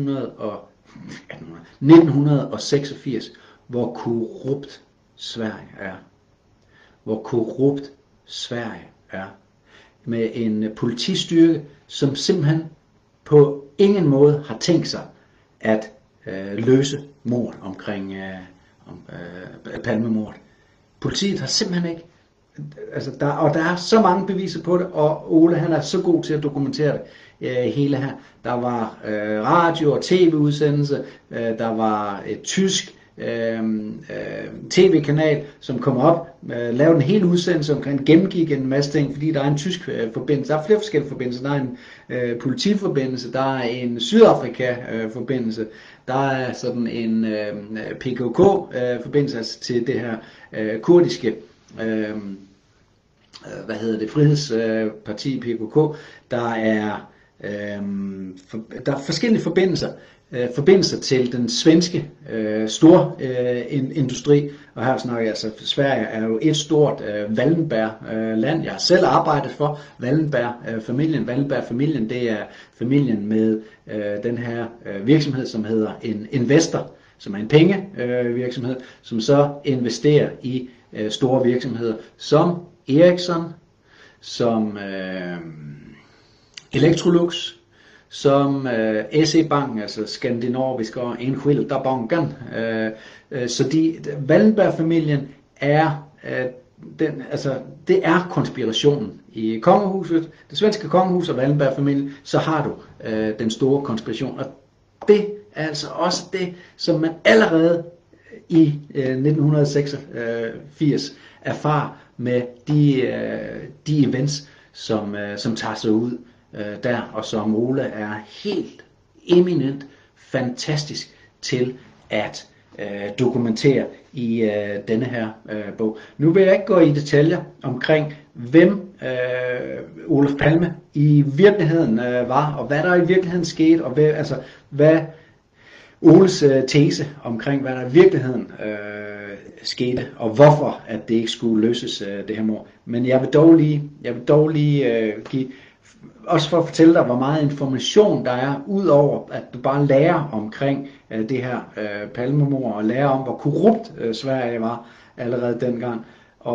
1986, hvor korrupt Sverige er. Hvor korrupt Sverige er. Med en politistyrke, som simpelthen på ingen måde har tænkt sig at løse mord omkring Palmemordet. Politiet har simpelthen ikke, der er så mange beviser på det, og Ole han er så god til at dokumentere det hele her. Der var radio- og tv-udsendelse, der var et tysk tv-kanal, som kom op, lavede en hel udsendelse omkring, gennemgik en masse ting, fordi der er en tysk forbindelse, der er flere forskellige forbindelser, der er en politiforbindelse, der er en Sydafrika-forbindelse, der er sådan en PKK-forbindelse, altså til det her kurdiske frihedsparti PKK, der er forskellige forbindelser til den svenske industri, og her snakker jeg altså, Sverige er jo et stort Wallenberg-land. Jeg har selv arbejdet for Wallenberg-familien. Wallenberg-familien, det er familien med den her virksomhed, som hedder en investor, som er en pengevirksomhed, som så investerer i store virksomheder, som Ericsson, som Electrolux, som SE-banken, altså Skandinaviska Enskilda Banken. Så Wallenberg-familien er det er konspirationen i kongehuset, det svenske kongehus og Wallenberg-familien, så har du den store konspiration. Og det er altså også det, som man allerede i 1986 erfarer med de events, som tager sig ud der, og som Ole er helt eminent fantastisk til at dokumentere i denne her bog. Nu vil jeg ikke gå i detaljer omkring, hvem Olof Palme i virkeligheden var, og hvad der i virkeligheden skete, og hvad Oles tese omkring, hvad der i virkeligheden skete, og hvorfor at det ikke skulle løses, det her mord. Men jeg vil dog lige give, også for at fortælle dig, hvor meget information der er, udover at du bare lærer omkring det her Palmemord, og lærer om, hvor korrupt Sverige var allerede dengang.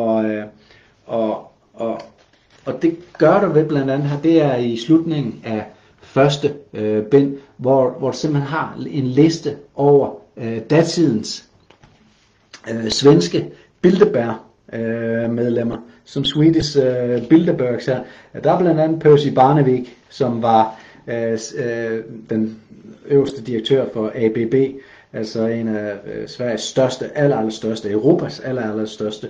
Og det gør du ved blandt andet her, det er i slutningen af første bind, hvor du simpelthen har en liste over datidens svenske Bilderberg medlemmer, som Swedish Bilderbergs her. Der er blandt andet Percy Barnevik, som var den øverste direktør for ABB, altså en af Sveriges største, allerstørste, Europas allerstørste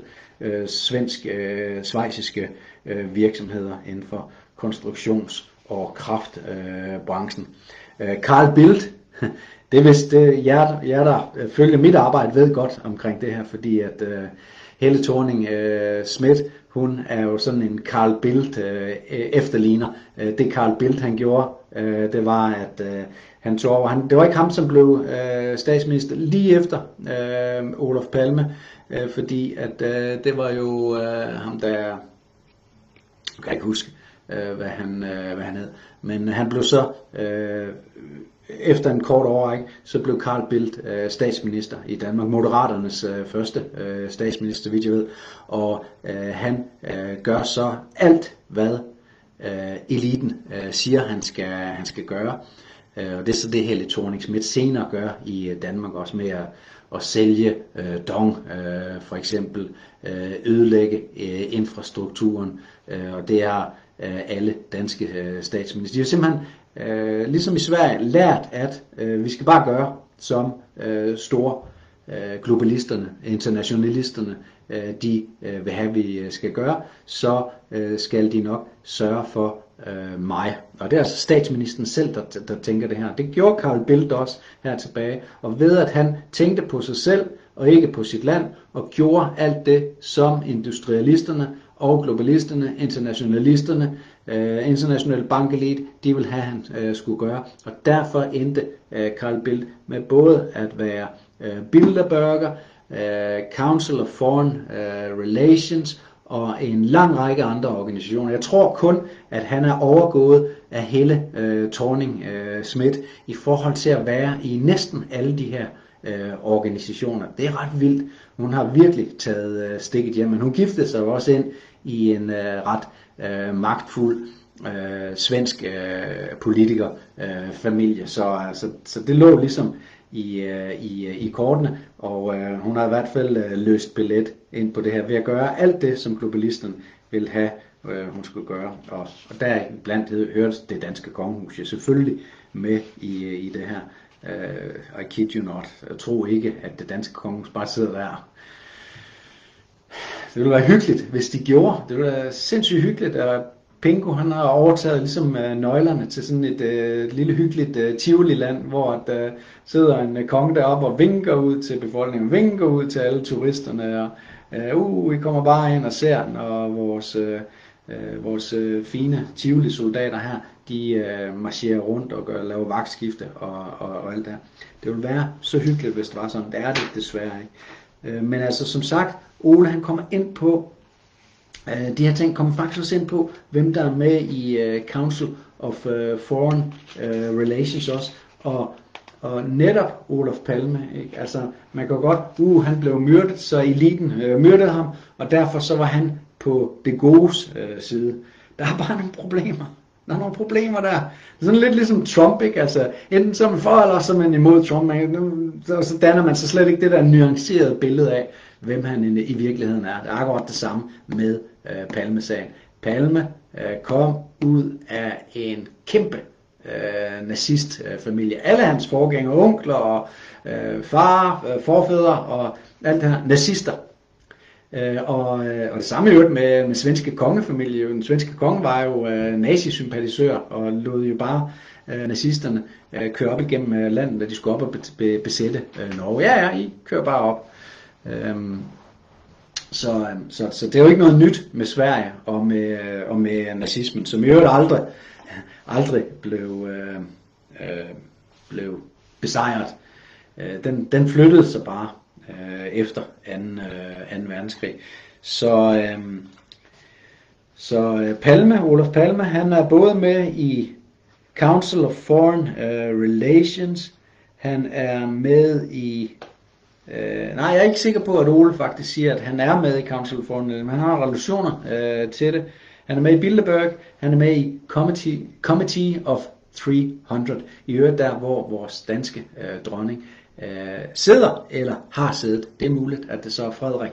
schweiziske virksomheder inden for konstruktions- og kraftbranchen. Carl Bildt, det er vist jer der følger mit arbejde, ved godt omkring det her, fordi at Helle Thorning-Schmidt, hun er jo sådan en Carl Bildt efterligner. Det Carl Bildt han gjorde, det var at han tog over. Det var ikke ham, som blev statsminister lige efter Olof Palme, fordi at det var jo ham, der jeg kan ikke huske, hvad han hed, men han blev så efter en kort årrække, så blev Carl Bildt statsminister i Danmark, Moderaternes første statsminister, vidt jeg ved, og han gør så alt, hvad eliten siger, han skal gøre. Og det er så det, Helle Thorning-Schmidt senere gør i Danmark, også med at sælge DONG, for eksempel, ødelægge infrastrukturen, og det er alle danske statsminister. De har simpelthen, ligesom i Sverige, lært, at vi skal bare gøre, som store globalisterne, internationalisterne, de vil have, vi skal gøre, så skal de nok sørge for mig. Og det er altså statsministeren selv, der tænker det her. Det gjorde Carl Bildt også her tilbage, og ved at han tænkte på sig selv og ikke på sit land, og gjorde alt det, som industrialisterne og globalisterne, internationalisterne, internationale bankelite, de vil have, han skulle gøre. Og derfor endte Carl Bildt med både at være Bilderberger, Council of Foreign Relations og en lang række andre organisationer. Jeg tror kun, at han er overgået af Helle Thorning-Schmidt i forhold til at være i næsten alle de her organisationer. Det er ret vildt. Hun har virkelig taget stikket hjem, men hun giftede sig også ind i en ret magtfuld svensk politikerfamilie. Så det lå ligesom i kortene, og hun har i hvert fald løst billet ind på det her ved at gøre alt det, som globalisterne vil have, hun skulle gøre. Og der blandt hørte det danske kongehus jo selvfølgelig med i det her. I kid you not. Jeg tror ikke, at det danske kongehus bare sidder der. Det ville være hyggeligt, hvis de gjorde. Det ville være sindssygt hyggeligt, at Pingo han har overtaget ligesom nøglerne til sådan et lille hyggeligt Tivoli-land, hvor der sidder en konge deroppe og vinker ud til befolkningen, vinker ud til alle turisterne, og vi kommer bare ind og ser den, og vores fine Tivoli-soldater her, de marcherer rundt og laver vagtskifte og alt det. Det ville være så hyggeligt, hvis det var sådan. Det er det desværre ikke. Men altså som sagt, Ole han kommer ind på de her ting, kommer faktisk også ind på, hvem der er med i Council of Foreign Relations også, og netop Olof Palme, ikke? Altså man kan godt, han blev myrdet, så eliten myrdede ham, og derfor så var han på det godes side. Der er bare nogle problemer. Der er nogle problemer der. Sådan lidt ligesom Trump, ikke? Altså, enten så er man for, eller så er man imod Trump, og så danner man så slet ikke det der nuancerede billede af, hvem han i virkeligheden er. Det er akkurat det samme med Palme-sagen. Palme kom ud af en kæmpe nazistfamilie. Alle hans forgængere, onkler og forfædre og alt det her, nazister. Og det samme jo med svenske kongefamilie. Den svenske konge var jo nazisympatisør og lod jo bare nazisterne køre op igennem landet, da de skulle op og besætte Norge. Ja, I kører bare op. Så det er jo ikke noget nyt med Sverige og med nazismen, som i øvrigt aldrig blev besejret. Den flyttede sig bare efter 2. verdenskrig. Så Olof Palme, han er både med i Council of Foreign Relations, han er med i nej, jeg er ikke sikker på, at Ole faktisk siger, at han er med i Council of Foreign Relations, men han har relationer til det. Han er med i Bilderberg, han er med i Committee of 300. I øvrigt der, hvor vores danske dronning sidder eller har siddet. Det er muligt, at det så er Frederik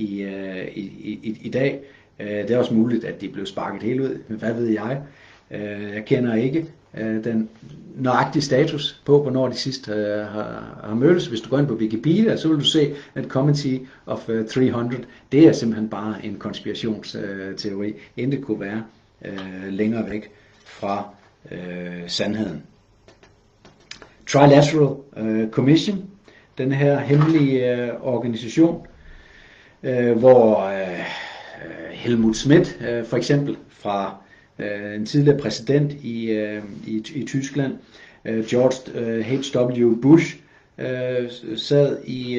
i dag. Det er også muligt, at de blev sparket helt ud. Hvad ved jeg? Jeg kender ikke den nøjagtige status på, hvornår de sidst har mødtes. Hvis du går ind på Wikipedia, så vil du se, at Committee of 300, det er simpelthen bare en konspirationsteori. Intet kunne være længere væk fra sandheden. Trilateral Commission, den her hemmelige organisation, hvor Helmut Schmidt for eksempel fra en tidligere præsident i Tyskland, George H.W. Bush, sad i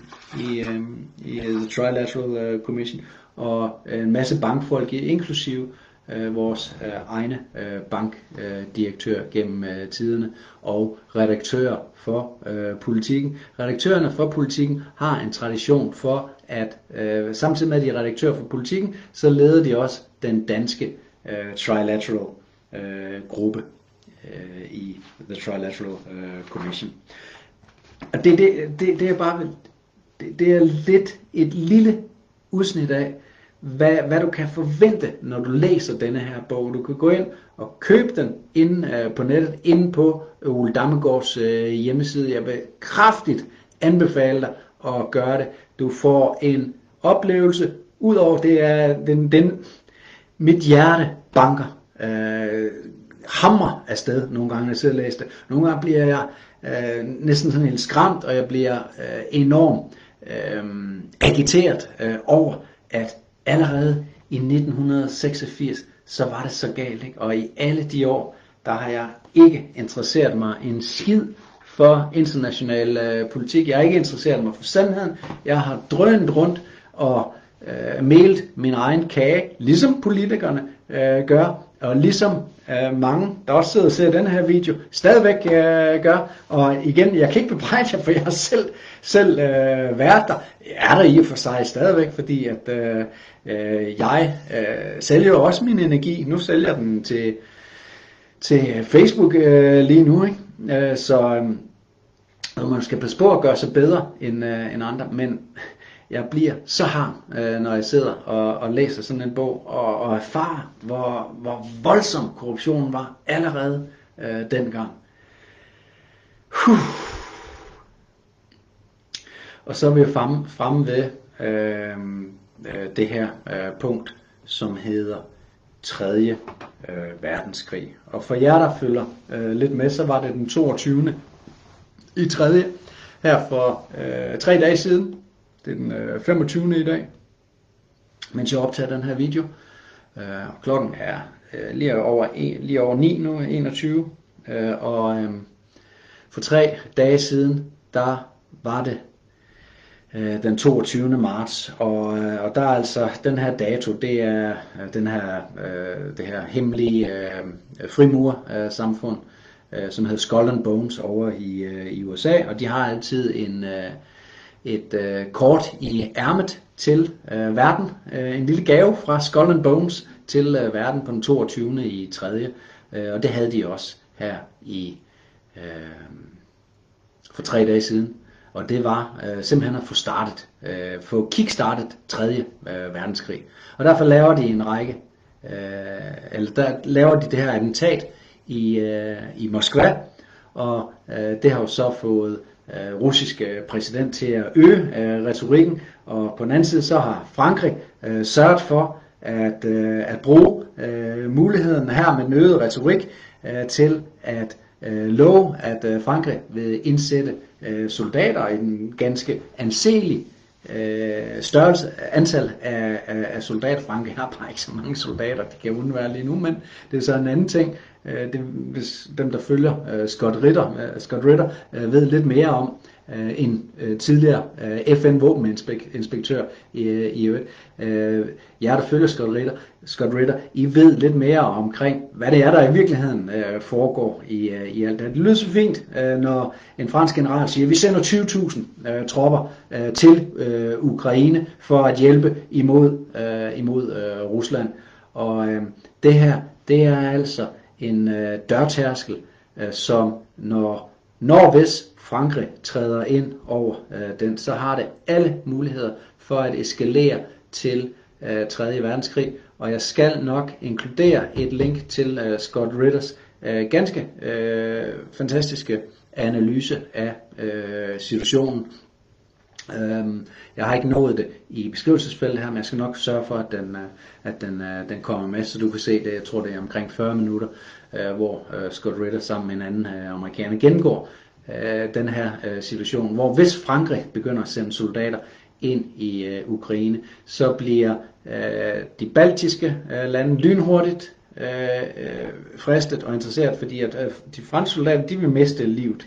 The Trilateral Commission, og en masse bankfolk, inklusive vores egne bankdirektør gennem tiderne og redaktører for Politiken. Redaktørerne for Politiken har en tradition for, at samtidig med at de er redaktører for Politiken, så leder de også den danske Trilateral gruppe i The Trilateral Commission. Og det er bare det er lidt et lille udsnit af, hvad du kan forvente, når du læser denne her bog. Du kan gå ind og købe den inde på nettet, inde på Ole Damgaards hjemmeside. Jeg vil kraftigt anbefale dig at gøre det. Du får en oplevelse, udover det er mit hjerte banker hamrer afsted nogle gange, når jeg sidder og læser det. Nogle gange bliver jeg næsten sådan helt skræmt, og jeg bliver enormt agiteret over, at allerede i 1986, så var det så galt, ikke? Og i alle de år, der har jeg ikke interesseret mig en skid for international politik. Jeg har ikke interesseret mig for sandheden. Jeg har drønet rundt og melt min egen kage, ligesom politikerne gør, og ligesom mange, der også sidder og ser den her video, stadigvæk gør. Og igen, jeg kan ikke bebrejde jer, for jeg har selv været der. Jeg er der i og for sig stadigvæk, fordi at jeg sælger også min energi. Nu sælger jeg den til Facebook lige nu, ikke? Så man skal passe på at gøre sig bedre end andre, men jeg bliver så harm, når jeg sidder og læser sådan en bog, og erfarer, hvor voldsom korruptionen var allerede dengang. Og så er vi fremme ved det her punkt, som hedder 3. verdenskrig. Og for jer, der følger lidt med, så var det den 22. i 3. her for 3 dage siden. Det er den 25. i dag, mens jeg optager den her video. Klokken er lige over 9 nu, 21. For 3 dage siden, der var det den 22. marts. Og der er altså den her dato, det er det her hemmelige frimurersamfund, som hedder Skull and Bones over i USA. Og de har altid et kort i ærmet til verden. En lille gave fra Skull and Bones til verden på den 22. i 3. Og det havde de også her for 3 dage siden. Og det var simpelthen at få kickstartet 3. verdenskrig. Og derfor laver de en række, der laver de det her attentat i Moskva. Og det har jo så fået russiske præsident til at øge retorikken, og på den anden side så har Frankrig sørget for at bruge muligheden her med den øgede retorik til at love, at Frankrig vil indsætte soldater i en ganske anselig størrelse antal af soldater. Frankrig har bare ikke så mange soldater, det kan undvære lige nu, men det er så en anden ting. Hvis dem, der følger Scott Ritter ved lidt mere om en tidligere FN-våbeninspektør i øvrigt. Jer, der følger Scott Ritter, I ved lidt mere omkring, hvad det er, der i virkeligheden foregår i alt det. Det lyder så fint, når en fransk general siger, at vi sender 20.000 tropper til Ukraine for at hjælpe imod Rusland. Og det her, det er altså en dørtærskel, som når hvis Frankrig træder ind over den, så har det alle muligheder for at eskalere til 3. verdenskrig, og jeg skal nok inkludere et link til Scott Ritters ganske fantastiske analyse af situationen. Jeg har ikke nået det i beskrivelsesfeltet her, men jeg skal nok sørge for, at den kommer med, så du kan se det. Jeg tror, det er omkring 40 minutter, hvor Scott Ritter sammen med en anden amerikaner gennemgår den her situation, hvor hvis Frankrig begynder at sende soldater ind i Ukraine, så bliver de baltiske lande lynhurtigt fristet og interesseret, fordi at de franske soldater, de vil miste livet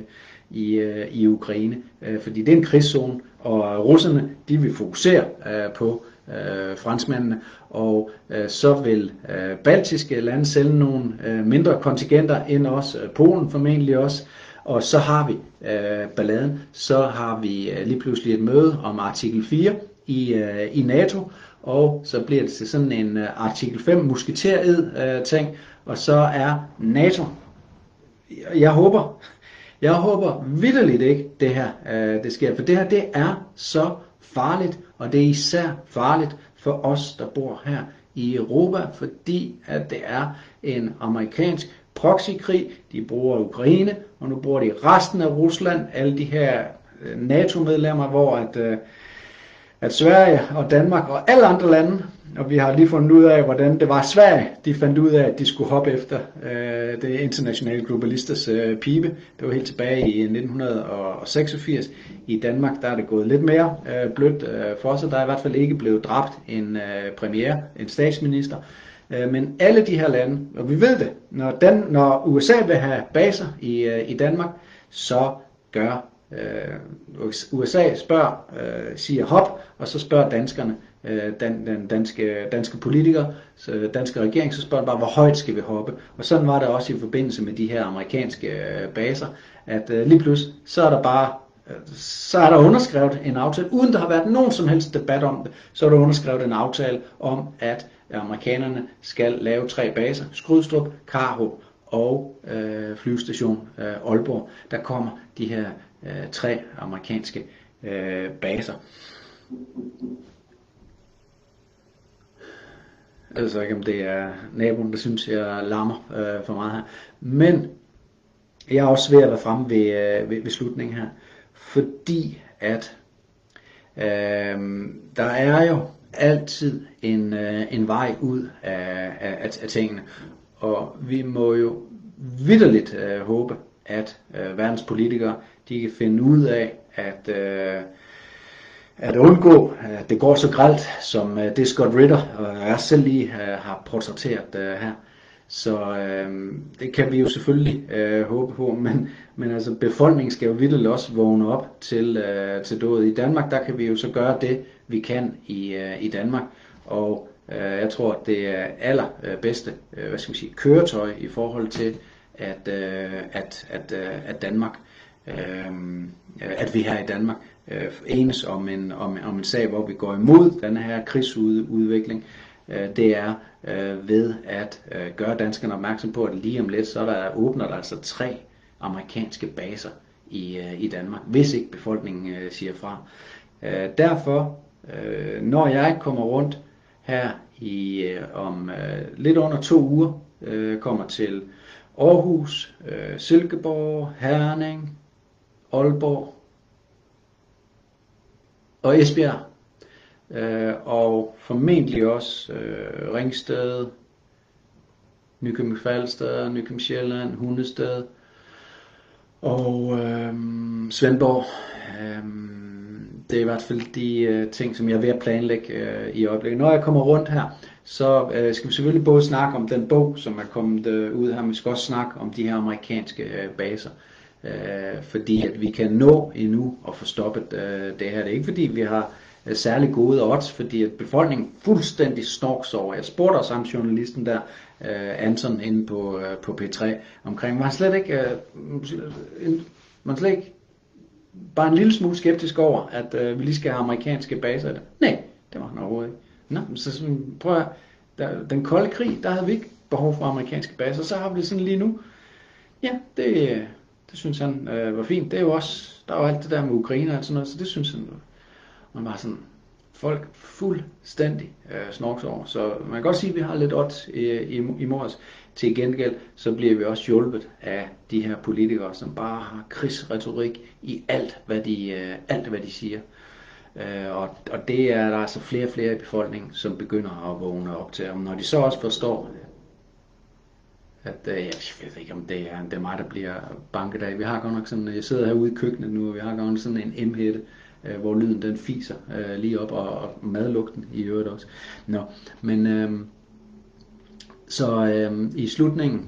i Ukraine, fordi det er en krigszone, og russerne, de vil fokusere på franskmændene, og så vil baltiske lande sende nogle mindre kontingenter ind også, Polen formentlig også, og så har vi balladen, så har vi lige pludselig et møde om artikel 4 i NATO, og så bliver det til sådan en artikel 5 musketered ting, og så er NATO, jeg håber vitterligt ikke det her det sker, for det her det er så farligt, og det er især farligt for os, der bor her i Europa, fordi at det er en amerikansk proxykrig. De bruger Ukraine, og nu bruger de resten af Rusland, alle de her NATO-medlemmer, hvor at Sverige og Danmark og alle andre lande, og vi har lige fundet ud af, hvordan det var Sverige, de fandt ud af, at de skulle hoppe efter det internationale globalisters pibe. Det var helt tilbage i 1986. I Danmark der er det gået lidt mere blødt for sig. Der er i hvert fald ikke blevet dræbt en premiere, en statsminister. Men alle de her lande, og vi ved det, når USA vil have baser i Danmark, så gør USA siger hop, og så spørger danskerne, den danske politikere, danske regering, så spørger den bare, hvor højt skal vi hoppe? Og sådan var det også i forbindelse med de her amerikanske baser, at lige pludselig, så er der underskrevet en aftale, uden der har været nogen som helst debat om det, så er der underskrevet en aftale om, at amerikanerne skal lave 3 baser, Skrydstrup, Karup og flyvestation Aalborg. Der kommer de her 3 amerikanske baser. Jeg ved så ikke, om det er naboen, der synes, jeg larmer for meget her. Men jeg er også ved at være fremme ved slutningen her. Fordi at der er jo altid en vej ud af tingene. Og vi må jo vitterligt håbe, at verdens politikere de kan finde ud af at undgå, at det går så grelt, som det Scott Ritter og jeg selv lige har portrætteret her. Så det kan vi jo selvfølgelig håbe på, men altså befolkningen skal jo vitterligt også vågne op til dådet. I Danmark, der kan vi jo så gøre det, vi kan i Danmark, og jeg tror, at det er allerbedste køretøj i forhold til, at Danmark, at vi her i Danmark enes om en sag, hvor vi går imod den her krigsudvikling. Det er ved at gøre danskerne opmærksom på, at lige om lidt, så åbner der altså 3 amerikanske baser i Danmark, hvis ikke befolkningen siger fra. Derfor, når jeg kommer rundt her om lidt under 2 uger, kommer til Aarhus, Silkeborg, Herning, Aalborg og Esbjerg, og formentlig også Ringsted, Nykøbing Falster, Nykøbing Sjælland, Hundested og Svendborg. Det er i hvert fald de ting, som jeg er ved at planlægge i øjeblikket. Når jeg kommer rundt her, så skal vi selvfølgelig både snakke om den bog, som er kommet ud her, men vi skal også snakke om de her amerikanske baser. Fordi at vi kan nå endnu at få stoppet det her. Det er ikke fordi vi har særlig gode odds, fordi at befolkningen fuldstændig snorks over. Jeg spurgte også sammen journalisten der, Anton, inde på P3 omkring, man slet ikke bare en lille smule skeptisk over, at vi lige skal have amerikanske baser i det. Nej, det var han overhovedet ikke. Nå, så prøv at, den kolde krig, der havde vi ikke behov for amerikanske baser. Så har vi det sådan lige nu. Ja, det synes han var fint. Det er jo også, der er jo alt det der med Ukraine og sådan noget, så det synes han, man var sådan, folk fuldstændig snorks over. Så man kan godt sige, at vi har lidt odds imod os. Til gengæld, så bliver vi også hjulpet af de her politikere, som bare har krigsretorik i alt, hvad de siger. Og det er der altså flere og flere i befolkningen, som begynder at vågne op til. Og når de så også forstår, at jeg ved ikke, om det er mig, der bliver banket af. Vi har godt nok sådan, jeg sidder herude i køkkenet nu, og vi har godt nok sådan en M-hætte, hvor lyden den fiser lige op, og madlugten i øvrigt også. Nå, men i slutningen,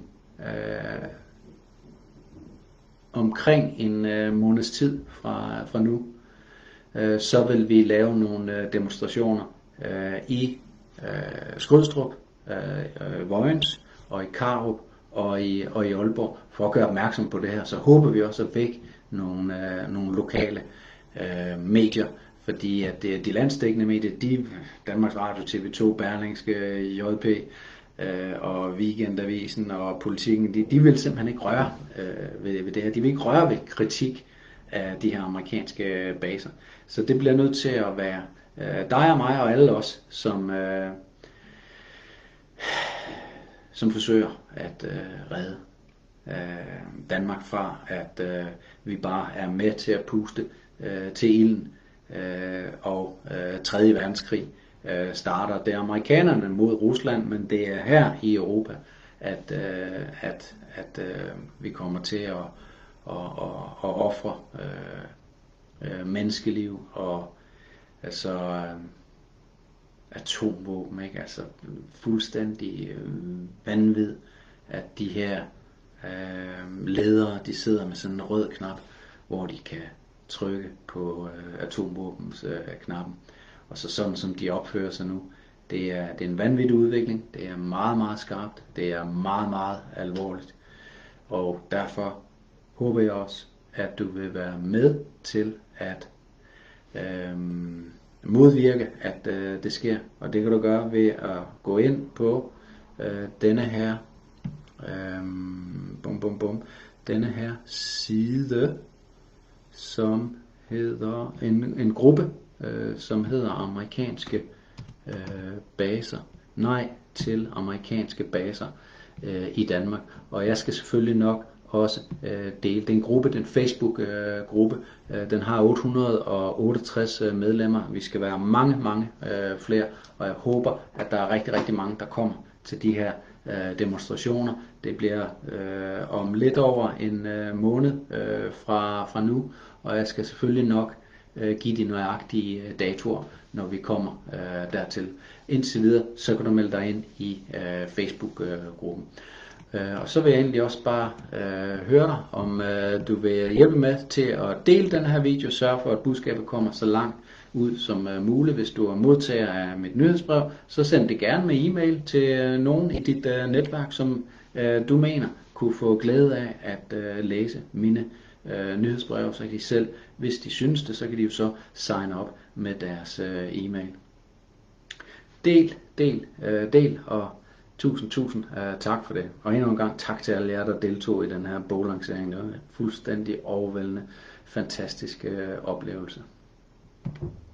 omkring en måneds tid fra nu, så vil vi lave nogle demonstrationer i Skrydstrup, Vojens og i Karup og i Aalborg, for at gøre opmærksom på det her. Så håber vi også at vække nogle lokale medier, fordi at de landsdækkende medier, Danmarks Radio, TV2, Berlingske, JP og Weekendavisen og Politikken, de vil simpelthen ikke røre ved det her. De vil ikke røre ved kritik af de her amerikanske baser. Så det bliver nødt til at være dig og mig og alle os, som forsøger at redde Danmark fra, at vi bare er med til at puste til ilden, og 3. verdenskrig starter. Det er amerikanerne mod Rusland, men det er her i Europa, at vi kommer til at ofre menneskeliv og altså atomvåben, ikke? Altså fuldstændig vanvid, at de her ledere, de sidder med sådan en rød knap, hvor de kan trykke på atomvåbens knappen. Og så sådan som de opfører sig nu, det er en vanvittig udvikling, det er meget, meget skarpt, det er meget, meget alvorligt. Og derfor håber jeg også, at du vil være med til at modvirke, at det sker. Og det kan du gøre ved at gå ind på denne her denne her side, som hedder en gruppe, som hedder amerikanske baser. Nej til amerikanske baser i Danmark. Og jeg skal selvfølgelig nok også dele den gruppe, den Facebook-gruppe. Den har 868 medlemmer. Vi skal være mange flere, og jeg håber, at der er rigtig, rigtig mange, der kommer til de her demonstrationer. Det bliver om lidt over en måned fra nu, og jeg skal selvfølgelig nok give de nøjagtige datoer, når vi kommer dertil. Indtil videre, så kan du melde dig ind i Facebook-gruppen. Og så vil jeg egentlig også bare høre dig, om du vil hjælpe med til at dele den her video, sørge for, at budskabet kommer så langt ud som muligt. Hvis du er modtager af mit nyhedsbrev, så send det gerne med e-mail til nogen i dit netværk, som du mener kunne få glæde af at læse mine nyhedsbreve, så kan de selv, hvis de synes det, så kan de jo så signe op med deres e-mail. Del, og tusind tak for det. Og endnu en gang tak til alle jer, der deltog i den her boglancering. Det var en fuldstændig overvældende, fantastisk oplevelse.